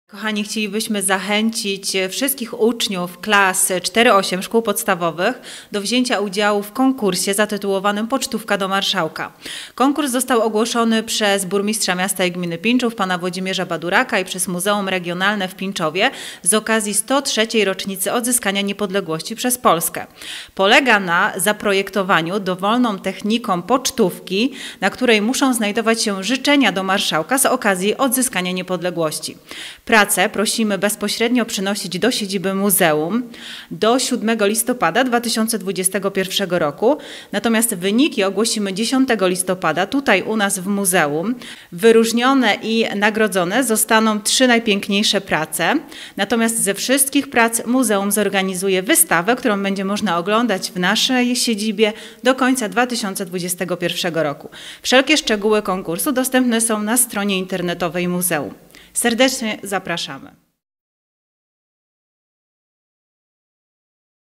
Kochani, chcielibyśmy zachęcić wszystkich uczniów klas 4-8 szkół podstawowych do wzięcia udziału w konkursie zatytułowanym Pocztówka do Marszałka. Konkurs został ogłoszony przez burmistrza miasta i gminy Pińczów, pana Włodzimierza Baduraka i przez Muzeum Regionalne w Pińczowie z okazji 103. rocznicy odzyskania niepodległości przez Polskę. Polega na zaprojektowaniu dowolną techniką pocztówki, na której muszą znajdować się życzenia do marszałka z okazji odzyskania niepodległości. Pracę prosimy bezpośrednio przynosić do siedziby muzeum do 7 listopada 2021 roku, natomiast wyniki ogłosimy 10 listopada tutaj u nas w muzeum. Wyróżnione i nagrodzone zostaną 3 najpiękniejsze prace, natomiast ze wszystkich prac muzeum zorganizuje wystawę, którą będzie można oglądać w naszej siedzibie do końca 2021 roku. Wszelkie szczegóły konkursu dostępne są na stronie internetowej muzeum. Serdecznie zapraszamy.